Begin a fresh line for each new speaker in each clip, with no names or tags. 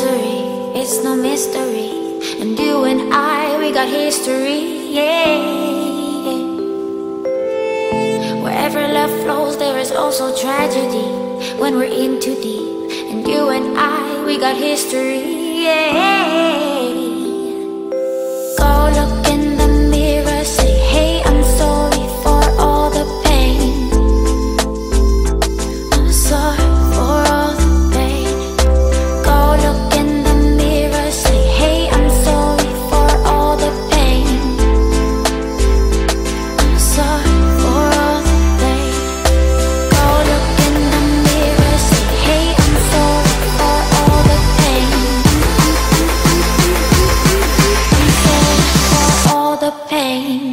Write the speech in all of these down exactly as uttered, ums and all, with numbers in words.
misery, it's no mystery. And you and I, we got history, yeah. Wherever love flows, there is also tragedy when we're in too deep. And you and I, we got history, yeah. Go look in the mirror, say, hey, I'm sorry for all the pain. I'm sorry for all the pain. Go look in the mirror, say, hey, I'm sorry for all the pain. I'm sorry for all the pain. Go look in the mirror, say, hey, I'm sorry for all the pain. I'm sorry for all the pain.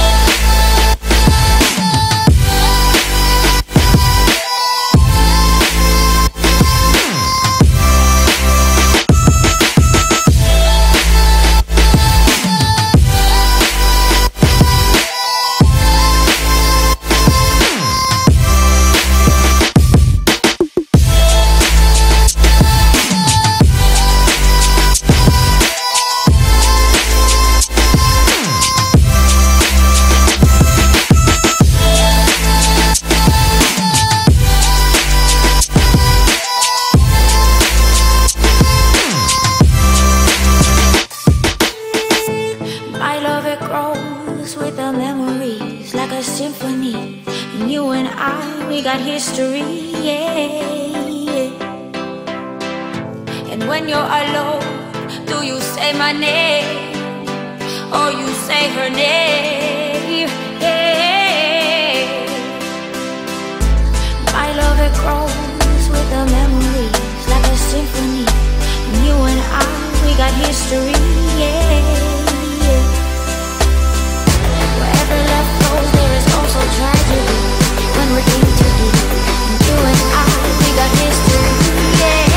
With the memories like a symphony, and you and I, we got history, yeah. And when you're alone, do you say my name or you say her name? Yeah. My love, it grows with the memories like a symphony, and you and I, we got history, yeah. There is also tragedy when we're in too deep. And you and I, we got history, yeah.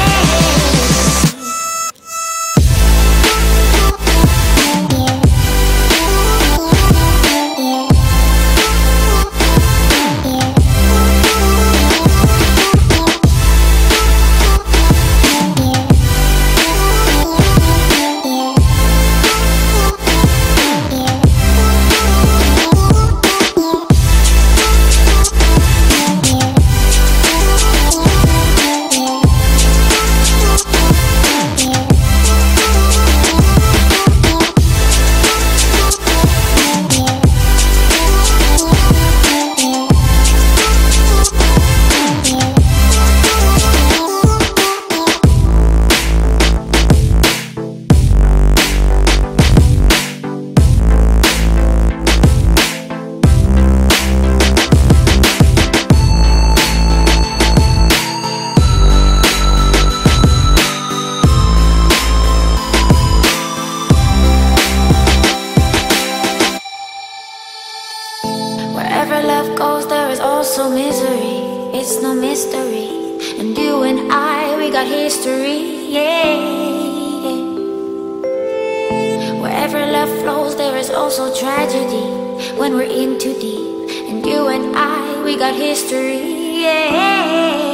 Wherever love goes, there is also misery. It's no mystery. And you and I, we got history, yeah. Wherever love flows, there is also tragedy when we're in too deep. And you and I, we got history, yeah.